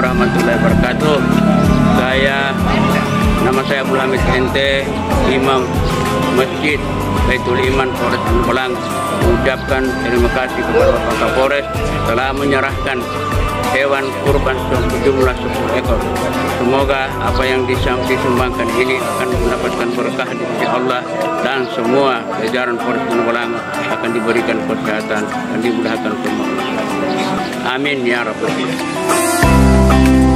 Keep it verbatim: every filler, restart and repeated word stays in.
warahmatullahi wabarakatuh. Saya, nama saya Abdul Hamid Ente, Imam Masjid Baitul Iman Polres Magelang, mengucapkan terima kasih kepada Bapak Kapolres telah menyerahkan hewan kurban sejumlah sepuluh ekor. Semoga apa yang disumbangkan ini akan mendapatkan berkah di sisi Allah, dan semua jajaran Polres Magelang akan diberikan kesehatan dan dimudahkan semua. Amin ya rabbal alamin.